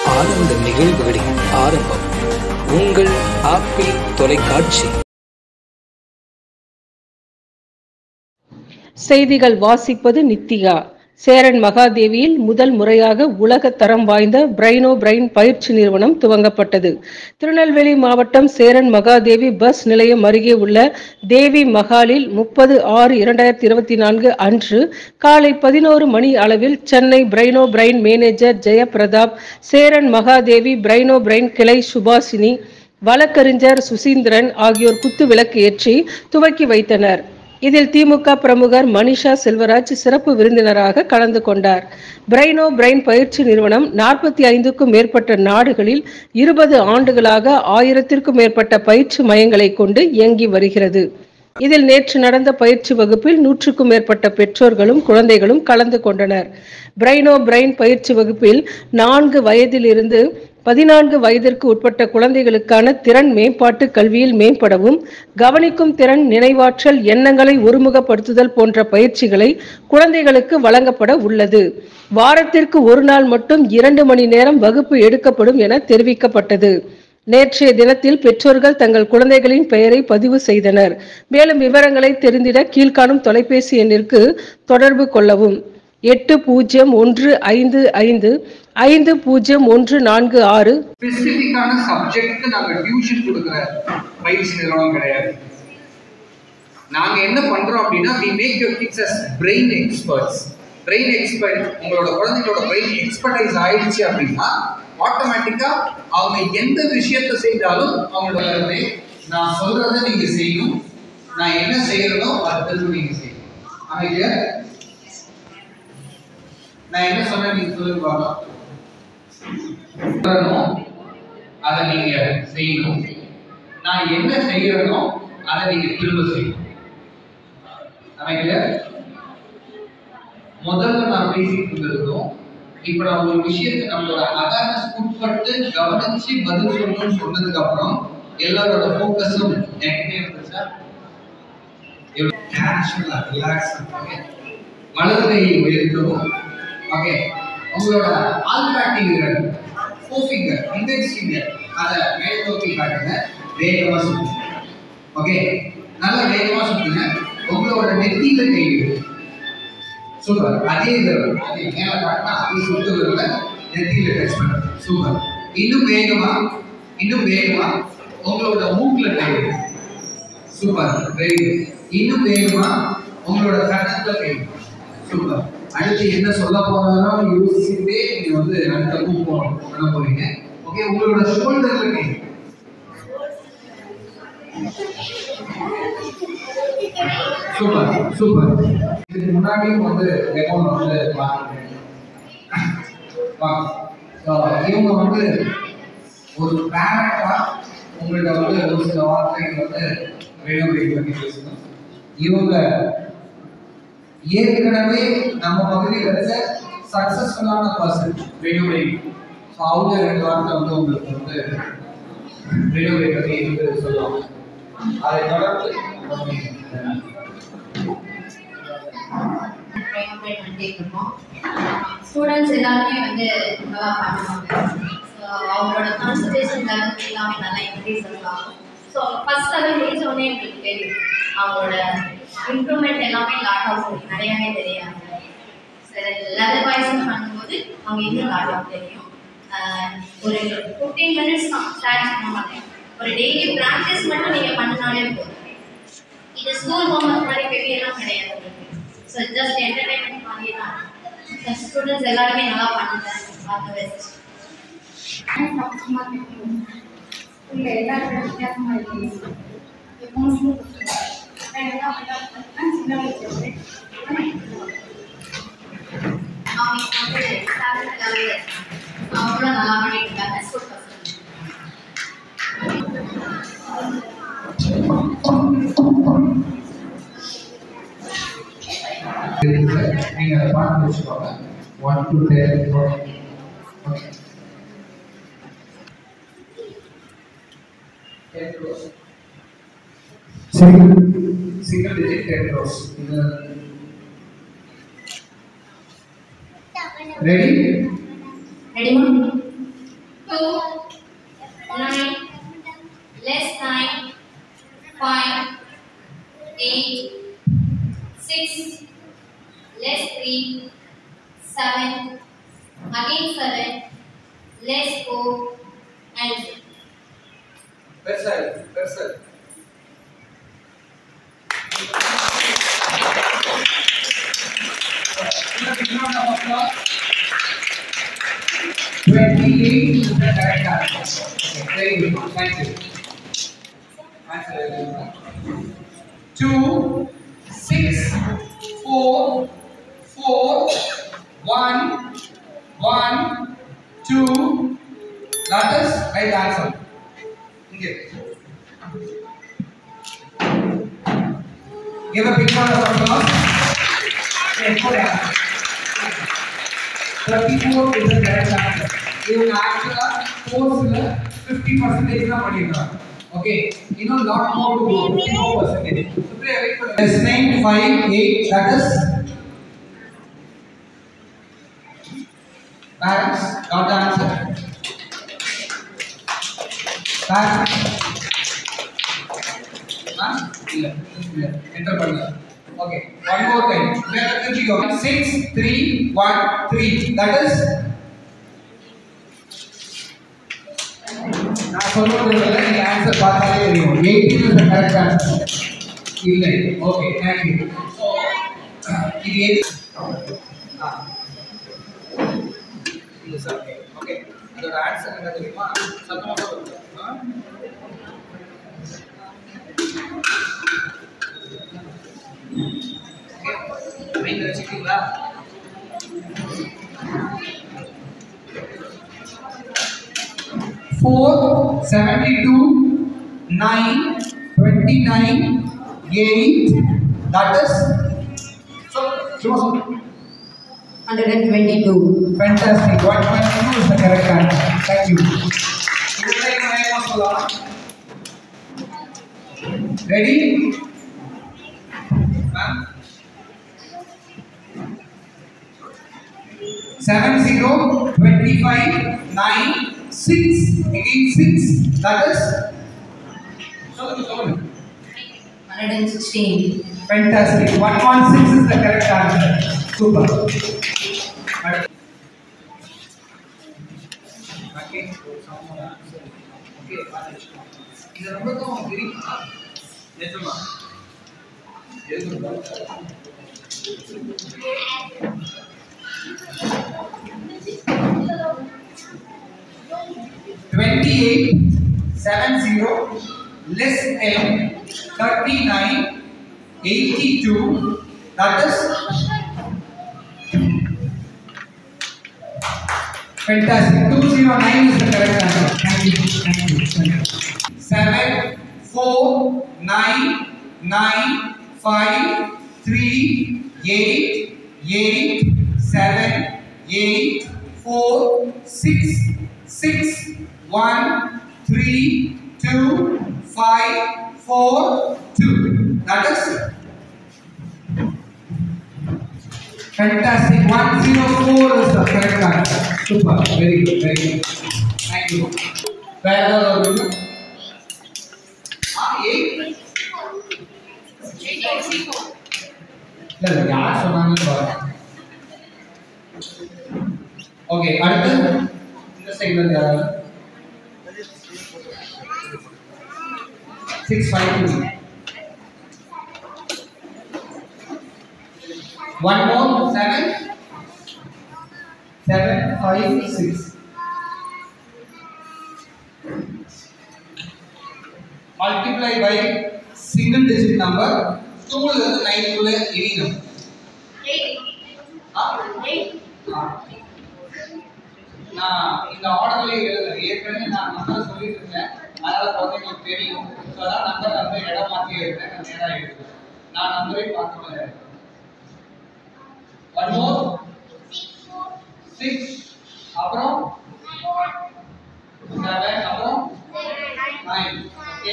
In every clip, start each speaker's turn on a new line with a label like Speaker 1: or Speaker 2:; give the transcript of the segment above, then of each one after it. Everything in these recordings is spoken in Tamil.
Speaker 1: ஆனந்த நிகழ்வுகளின் ஆரம்பம் உங்கள் ஆப்பிள் தொலைக்காட்சி.
Speaker 2: செய்திகள் வாசிப்பது நித்திகா. சேரன் மகாதேவியில் முதல் முறையாக உலக தரம் வாய்ந்த பிரைனோ பிரைன் பயிற்சி நிறுவனம் துவங்கப்பட்டது. திருநெல்வேலி மாவட்டம் சேரன் மகாதேவி பஸ் நிலையம் அருகே உள்ள தேவி மஹாலில் 30/6/2024 அன்று காலை 11 மணி அளவில் Chennai Brainobrain manager Jayaprathap, Cheranmahadevi Brainobrain கிளை சுபாசினி, வழக்கறிஞர் சுசீந்திரன் ஆகியோர் குத்து விளக்கு ஏற்றி துவக்கி வைத்தனர். இதில் திமுக பிரமுகர் மனிஷா செல்வராஜ் சிறப்பு விருந்தினராக கலந்து கொண்டார். பிரைனோ பிரைன் பயிற்சி நிறுவனம் 45க்கும் மேற்பட்ட நாடுகளில் 20 ஆண்டுகளாக 1000க்கும் மேற்பட்ட பயிற்சி மையங்களை கொண்டு இயங்கி வருகிறது. இதில் நேற்று நடந்த பயிற்சி வகுப்பில் 100க்கும் மேற்பட்ட பெற்றோர்களும் குழந்தைகளும் கலந்து கொண்டனர். பிரைனோ பிரைன் பயிற்சி வகுப்பில் 4 வயதிலிருந்து 14 வயதிற்கு உட்பட்ட குழந்தைகளுக்கான திறன் மேம்பாட்டு கல்வியில் மேம்படவும், கவனிக்கும் திறன், நினைவாற்றல், எண்ணங்களை ஒருமுகப்படுத்துதல் போன்ற பயிற்சிகளை குழந்தைகளுக்கு வழங்கப்பட உள்ளது. வாரத்திற்கு ஒரு நாள் மட்டும் 2 மணி நேரம் வகுப்பு எடுக்கப்படும் என தெரிவிக்கப்பட்டது. நேற்றைய தினத்தில் பெற்றோர்கள் தங்கள் குழந்தைகளின் பெயரை பதிவு செய்தனர். மேலும் விவரங்களை தெரிந்திட கீழ்காணும் தொலைபேசி எண்ணிற்கு தொடர்பு கொள்ளவும். 8015550146.
Speaker 3: ஸ்பெசிபிக்கான சப்ஜெக்ட்க்கு நாங்க டியூஷன் கொடுக்கிற பயிற்சி நிறுவனம் கிடையாது. நாங்க என்ன பண்றோம் அப்படின்னா we make your kids as brain experts. brain expert, உங்களோட குழந்தைகளோட brain expertise ஆயிடுச்சு அப்படின்னா ஆட்டோமேட்டிக்கா அவங்க எந்த விஷயத்தை செய்தாலும் அவங்களோட நான் சொல்றதை நீங்க செய்யணும், நான் என்ன செய்யறதோ அதை நீங்க செய்யணும். அமைதியா நான் என்ன சொன்னேன் நீங்க சொல்லுங்க பாக்கலாம். அதை நீங்க செய்யணும், நான் என்ன செய்யறனோ அதை நீங்க திரும்ப செய்யணும். அமைதியா முதல்ல நான் பேசிட்டு இருந்தோம். இப்ப நான் ஒரு விஷயத்தை நம்மளோட அவேர்னஸ் உட்பட்டு கவனிச்சு பதில் சொல்லணும்னு சொன்னதுக்கு அப்புறம் எல்லாரோட ஃபோக்கஸும் என்கிட்ட இருந்துச்சா? நேச்சுரலா ரிலாக்ஸ் வலதுகை உயர்த்தவும். ஓகே, உங்களோட ஆல்ஃபாக்டி விரல், ஃபோர்ஃபிங்கர், இண்டெக்ஸ் ஃபிங்கர் அதை மேல் நோக்கி காட்டுங்க. வேகமா சுத்துங்க. ஓகே, நல்லா வேகமா சுத்துங்க. உங்களோட நெத்தியில கை சூப்பர். அதே விரல் அதே மேல காட்டினா அதே சுத்து விரல நெத்தியில டச் பண்ணுங்க. சூப்பர். இன்னும் வேகமா, இன்னும் வேகமா உங்களோட மூக்குல கை. சூப்பர். Very good. இன்னும் வேகமா உங்களோட கன்னத்துல கை. சூப்பர். அடுத்து என்ன சொல்ல போறாலும் யோசிச்சுட்டே நீங்க அடுத்த மூவ் பண்ண போறீங்க. ஓகே, உங்களோட ஷோல்டர்ல கை. Super super. இதுக்கு முன்னாடியும் டெமோ பார்த்துருக்கேன். இவங்க ஒரு பேரண்டா உங்கள்கிட்ட ஒரு சில வார்த்தைகள் வேணுமுறை பற்றி பேசணும். இவங்க ஏற்கனவே நம்ம பகுதியில் இருக்க சக்சஸ்ஃபுல்லான பர்சன் வேணுமுறை. அவங்க 2 வார்த்தை உங்களுக்கு வேணுமுறை பற்றி சொல்லுவாங்க. அதை தொடர்ந்து
Speaker 4: ஸ்டூடெண்ட்ஸ் எல்லாருமே நல்லா பண்ணுவாங்க. அவங்களோட கான்சன்ட்ரேஷன் லெவல் எல்லாமே நல்லா இன்க்ரீஸ் ஆகும். ஸோ ஃபர்ஸ்ட் லெவல் முடிச்சோடனே எங்களுக்கு தெரியும் அவங்களோட இம்ப்ரூவ்மெண்ட் எல்லாமே லாட் ஆகும், நிறையாவே தெரியாது. லெவல் வைஸ் பண்ணும்போது அவங்க இன்னும் லாட் ஆகும் தெரியும். ஒரு 15 மினிட்ஸ் தான் ஸ்டார்ட் பண்ண மாட்டேன். ஒரு டெய்லி ப்ராக்டிஸ் மட்டும் நீங்கள் பண்ணினாலே போதும். இது ஸ்கூல் ஹோம்ஒர்க் மாதிரி பெரியெல்லாம் கிடையாது. ஸோ ஜஸ்ட் என்டர்டைன்மெண்ட் மாதிரி தான். ஸ்டூடெண்ட்ஸ் எல்லாருமே நல்லா பண்ணுங்க. All the best.
Speaker 5: இல்லை எல்லாரும் வித்தியாசமாக இருக்குது. சின்ன வயசுல
Speaker 4: அவங்களும் நல்லா பண்ணிட்டு இருக்காங்க. ஸ்கூல் பசங்க
Speaker 3: நீங்க அதை பார்த்து வச்சுக்கோங்க. 1 to 10. Single digit 10 rows. Ready?
Speaker 4: Ready, ma'am? 2, 9, less 9, 5, 8, 6, less 3, 7, again 7, less 4, and 6.
Speaker 3: Versal. $28 is the correct answer. Okay, very good. Thank you. Answer 2, 6, 4, 4, 1, 1, 2. That is right answer. Okay. Give a big round of applause. Okay, 34 is the correct answer. You actually course 50% na padiyanga. Okay, you know lot more to go. 50%. So wait for this 9, 5, 8. That is parents got the answer. Parents. Enter பண்ணல. Okay, one more time. Let us go. 6, 3, 1, 3. That is நான் சொல்றதுல நீங்க ஆன்சர் பார்த்தாலே தெரியும். 18 is the correct answer. இல்லை. Okay, thank you. So இது எது? இது சார். Okay. அதோட ஆன்சர் என்ன தெரியுமா? சத்தமா சொல்லுங்க. மைண்ட் வச்சிட்டீங்களா? Four, 72, 9, 29, 8. That is
Speaker 5: 122.
Speaker 3: fantastic. 122 is the correct answer. Thank you. Ready? Ma'am? 70, 25, 9, 6, again 6. That is
Speaker 5: 116.
Speaker 3: fantastic. 116 is the correct answer. Super. Okay. இது ரொம்ப தெரியுமா? நிஜமா? எழுதுங்க. 28, 70, less 10, 39, 82. That is fantastic. 209 is the correct answer. Thank you. 7, 4, 9, 9, 5, 3, 8, 8, 7, 8, 4, 6, 6, 1, 3, 2, 5, 4, 2. That is fantastic. 104 is the correct answer. Super. Very good. Very good. Thank you. Where are you? 8. இல்ல யார் சொன்னாங்க பாருங்க. ஓகே, அடுத்து இந்த சைடுல யாராவது 652. One more 7, 5, 6. Multiply by single digit number. 2 ல இருந்து 9 குள்ள any number. 8. நான் இந்த ஆர்டர்ல ஏற்கனவே நான் நம்பர் சொல்லிட்டு இருக்கேன். அதனால குழந்தைங்களுக்கு தெரியும். ஸோ அதான் நம்பர் வந்து இடம் மாற்றி எழுதுறேன். நான் நேராக எழுதுறேன். நான் நம்பரை பார்த்துக்கிறேன். One more 6, அப்புறம் 7, அப்புறம் 9. ஓகே,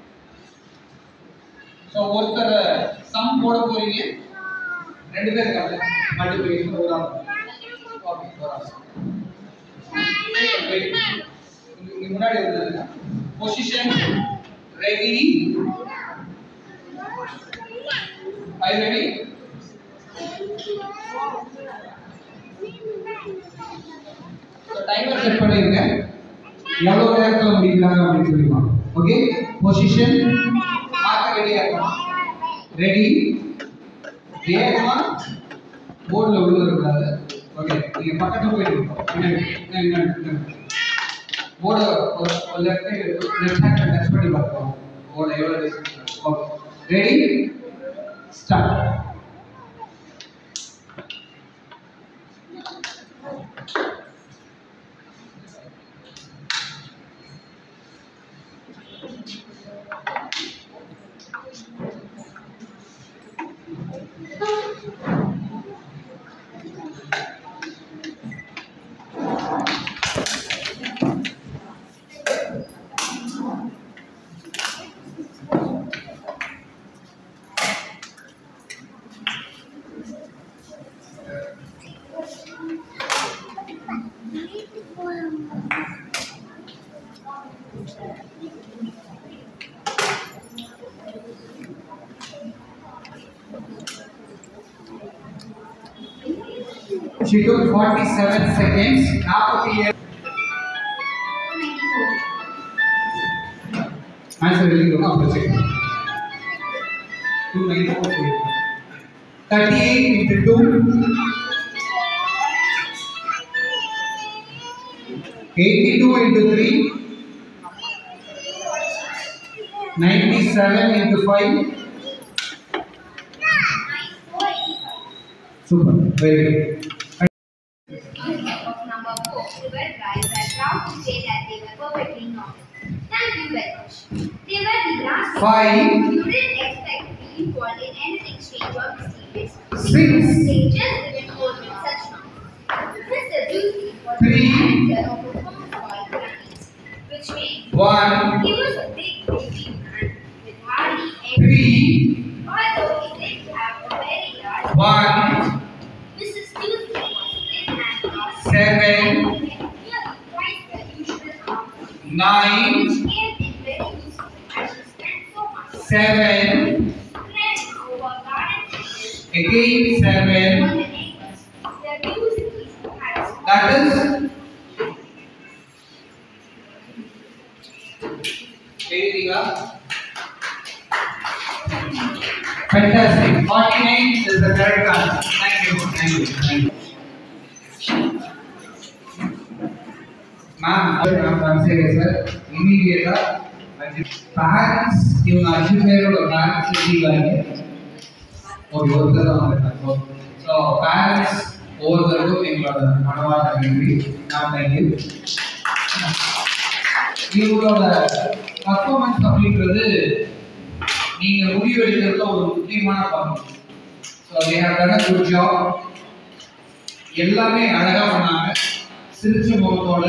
Speaker 3: ஸோ ஒருத்தர் சம் போட போறீங்க, 2 பேர் இருக்காங்க. மல்டிப்ளிகேஷன் ஒரு ஆள். ஓகே, ஒரு ஆள். இங்க முன்னாடி வந்துருங்க. Position ready. Are you ready? So timer set பண்ணிருங்க. எவ்வளவு நேரத்துல முடிக்கிறாங்க அப்படின்னு சொல்லிடுவாங்க. ஓகே, பொசிஷன் மார்க்க ரெடியா இருக்கணும். ரெடி. வேகமா போர்டுல விழுந்துடக்கூடாது. ஓகே, நீங்க பக்கத்துல போயிட்டு போர்டு ஒரு லெஃப்ட் ஹேண்ட் டச் பண்ணி பார்ப்போம். போர்டு எவ்வளவு distance. Okay, ready start. She took 47 seconds. 47. Answer really good. After check. 294. 38 into 2. 82 into 3. 97 into 5. Super. Very good.
Speaker 6: Number 4, they were guys were proud to say that they were perfectly normal. Thank you very much. They were the last
Speaker 3: 5.
Speaker 6: You didn't expect to be involved in anything strange or mysterious.
Speaker 3: 6.
Speaker 6: They just didn't hold with such nonsense. Mr. Duty was
Speaker 3: 3.
Speaker 6: the director of a firm called Grammys, which means
Speaker 3: 1.
Speaker 6: he was a big baby man with hardly
Speaker 3: 3.
Speaker 6: Although he did have a very large
Speaker 3: 1.
Speaker 6: Mrs. Tuesday was thin and lost
Speaker 3: 7.
Speaker 6: nearly twice the usual amount,
Speaker 3: 9.
Speaker 6: which gave it very useful as she spent so much
Speaker 3: 7.
Speaker 6: spread over garden tables
Speaker 3: Again
Speaker 6: on
Speaker 3: 7.
Speaker 6: the neighbors. Their music had a small
Speaker 3: That is. Anything up? Fantastic. 49 is the correct answer. Thank you. Thank you. Thank you. Ma'am, I'm serious, sir. Immediately, parents, you are educated or parents is okay, so parents over the group in Manawata country. Now, thank you. இவங்களோட பர்ஃபார்மன்ஸ் அப்படின்றது நீங்க முடிவு எடுக்கிறதுல ஒரு முக்கியமான பங்கு. So they have done a good job. எல்லாமே அழகா பண்ணாங்க. சிரிச்ச முகத்தோட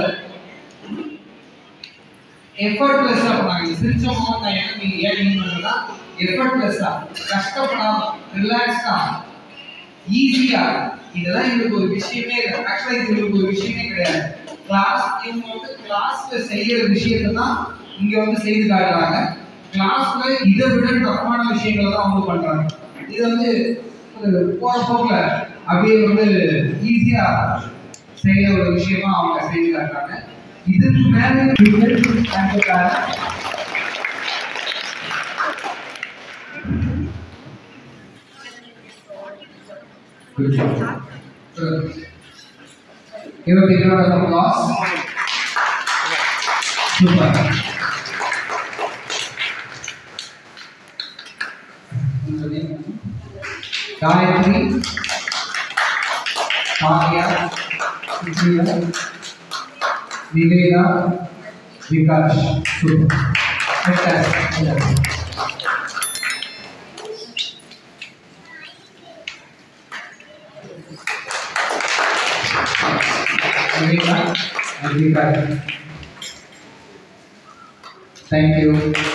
Speaker 3: எஃபர்ட்லெஸ்ஸா பண்ணாங்க. சிரிச்ச முகம் தான் என்ன நீங்க ஏன் மீன் பண்ணா எஃபர்ட்லெஸ்ஸா கஷ்டப்படாம ரிலாக்ஸ்டா ஈஸியா. இதெல்லாம் எங்களுக்கு ஒரு விஷயமே இல்லை. ஆக்சுவலா இது எங்களுக்கு ஒரு விஷயமே கிடையாது. கிளாஸ் இவங்க வந்து கிளாஸ்ல செய்யற விஷயத்தை தான் இங்க வந்து செய்து காட்டுறாங்க. கிளாஸ்ல இதை விட டஃப்பான விஷயங்களை தான் அவங்க பண்றாங்க. இது வந்து போற போக்குல அப்படியே வந்து ஈஸியா செய்யற ஒரு விஷயமா அவங்க செய்து காட்டுறாங்க. இதுக்கு மேல Good job. Give a big round of applause. Super. Gayatri, Kavya, Supriya, Niveda, Vikash. Super. Fantastic. Thank you.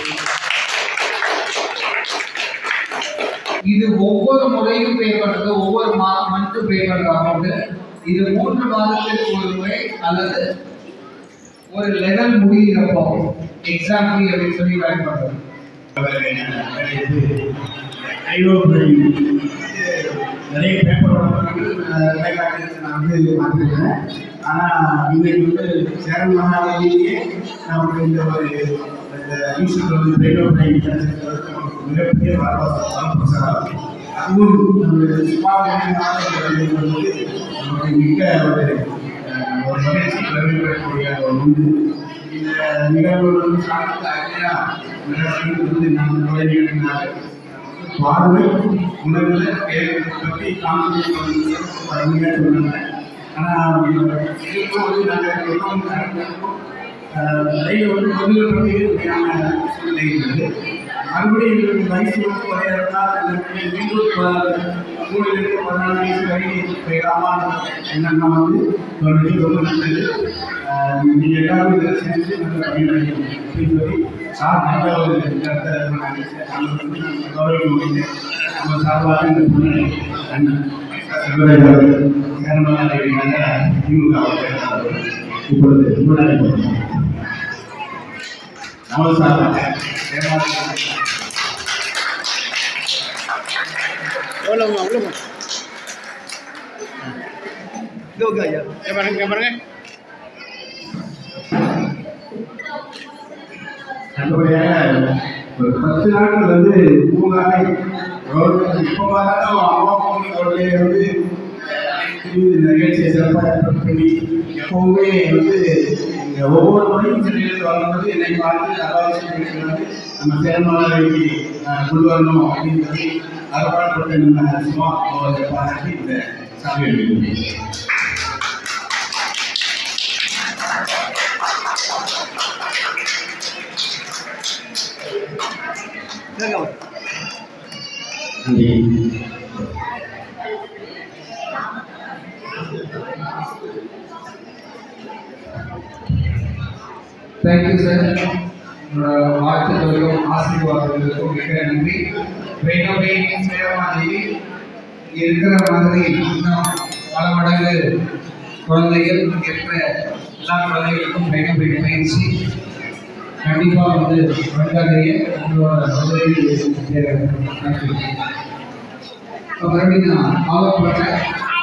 Speaker 3: இது ஒவ்வொரு முறையும் பே பண்றது, ஒவ்வொரு மந்த் பே பண்ற அமௌண்ட். இது 3 மாதத்திற்கு ஒரு முறை அல்லது ஒரு லெவல் முடிகிறப்போ எக்ஸாம்பிள் அப்படின்னு சொல்லி வேலை பண்றோம்.
Speaker 7: நிறைய பேப்பரோட நான் வந்து பார்த்துருக்கேன். ஆனால் இன்னைக்கு வந்து சேரன் மகாலேயே நமக்கு இந்த ஒரு இன்ஸ்டியூட் வந்து பிரைனோ பிரைன் கிடைச்சிருக்கிறது நமக்கு மிகப்பெரிய வரப்பிரசாதம். அதுவும் நம்ம சுமார் வந்து நமக்கு மிக ஒரு மகிழ்ச்சி வரவேற்கக்கூடிய ஒன்று. இந்த நிகழ்வு வந்து சாப்பிட்டு வந்து நம்ம நுழைவினார் பார்வை உணர்வு பற்றி காமிச்சு அருமையாக சொன்னாங்க. ஆனால் இதுக்கும் வந்து நாங்கள் எல்லாம் வந்து முதல்ல பற்றியான சூழ்நிலை இருந்தது. மறுபடியும் எங்களுக்கு வயசு வந்து வரையிறதா மீண்டும் 14 வயசு வரை போயிடலாமான்னு என்னென்னா வந்து ரொம்ப நல்லது. நீங்கள் எல்லாரும் இதை செஞ்சு நல்ல அப்படின்னு சொல்லி சார் நல்ல ஒரு கருத்தை கௌரவிக்க முடியுது. நம்ம சார்பாக இந்த பொண்ணு திமுக இப்பொழுது முன்னாடி நம்ம சார்பாக பாருங்க. அடுத்தபடியாக ஒரு 10 நாட்கள் வந்து 3 நாளை இப்போ பார்த்தாலும் அம்மா பொண்ணுடைய வந்து நிகழ்ச்சியை சிறப்பாக பண்ணி எப்பவுமே வந்து ஒவ்வொரு முறையும் சென்னையில் வரும்போது என்னை பார்த்து அவாசி வந்து நம்ம சேர்மானவைக்கு கொண்டு வரணும் அப்படின்னு சொல்லி அறப்பாடுபட்ட நம்ம சும்மா பாராட்டி இந்த சாமி எழுதி
Speaker 3: தேங்க்யூ சார். வாழ்த்துக்களுக்கும் ஆசீர்வாதங்களுக்கும் மிக நன்றி. சேரமாதேவி இருக்கிற மாதிரி இன்னும் பல மடங்கு குழந்தைகள் இருக்கிற எல்லா குழந்தைகளுக்கும் வேகப்படி பயிற்சி கண்டிப்பாக வந்து வழிகாட்டையே உங்களோட உதவி மறுபடியும் நான் ஆவப்படுறேன்.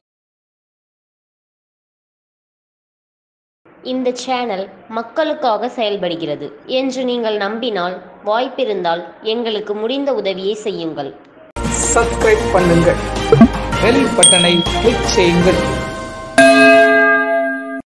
Speaker 8: இந்த சேனல் மக்களுக்காக செயல்படுகிறது என்று நீங்கள் நம்பினால், வாய்ப்பிருந்தால் எங்களுக்கு முடிந்த உதவியை செய்யுங்கள்.
Speaker 1: சப்ஸ்கிரைப் பண்ணுங்கள், பெல் பட்டனை கிளிக் செய்யுங்கள்.